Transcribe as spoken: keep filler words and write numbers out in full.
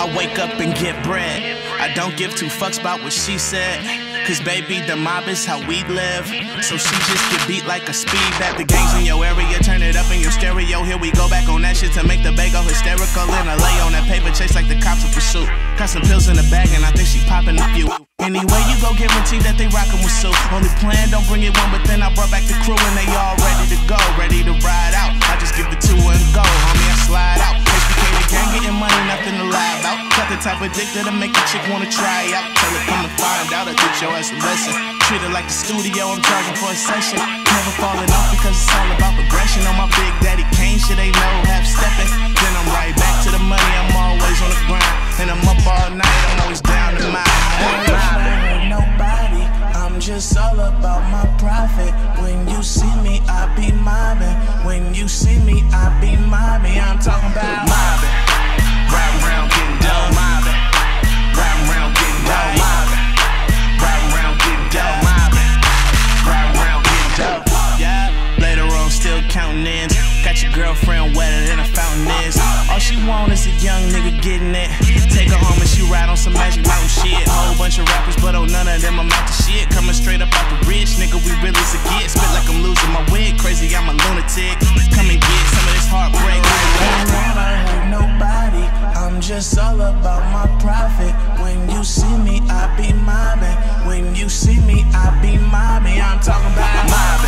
I wake up and get bread. I don't give two fucks about what she said, cause baby, the mob is how we live. So she just get beat like a speed bat. The gangs in your area, turn it up in your stereo. Here we go back on that shit to make the bago hysterical. And I lay on that paper chase like the cops in pursuit. Got some pills in the bag and I think she popping a few. Anyway, you go guarantee that they rockin' with Sue. Only plan, don't bring it one, but then I brought back the crew and they all ready to go, ready to ride out. I just give the two and go, homie, I slide out. H B K the gang getting money, nothing to lie about. Got the type of dick that'll make a chick wanna try out. Tell her come and find out, I teach your ass a lesson. Treat it like the studio, I'm charging for a session. Never falling off because it's all about progression. On my Big Daddy Kane shit, ain't no half stepping. Then I'm right back to the money, I'm always on the grind. And I'm up all night, I'm always down to mine. Nobody, I'm just all about my profit. When you see me, I be mobbing. When you see me, I be mobbing. I'm talking about mobbing. Riding around getting dough, mobbing. Riding around getting dough, mobbing. Riding around getting dough, mobbing. Riding around getting dough. Yeah, later on still counting ends. Got your girlfriend wetter than a fountain is. All she want is a young nigga getting it. Take her home and she ride on some Magic Mountain shit. Whole bunch of rappers, but on none of them I'm out to shit. Coming straight up out the rich, nigga, we really as a get. Spit like I'm losing my wig, crazy, I'm a lunatic. Come and get some of this heartbreak. I hurt nobody, I'm just all about my profit. When you see me, I be mobbing. When you see me, I be mobbing. I'm talking about mobbing.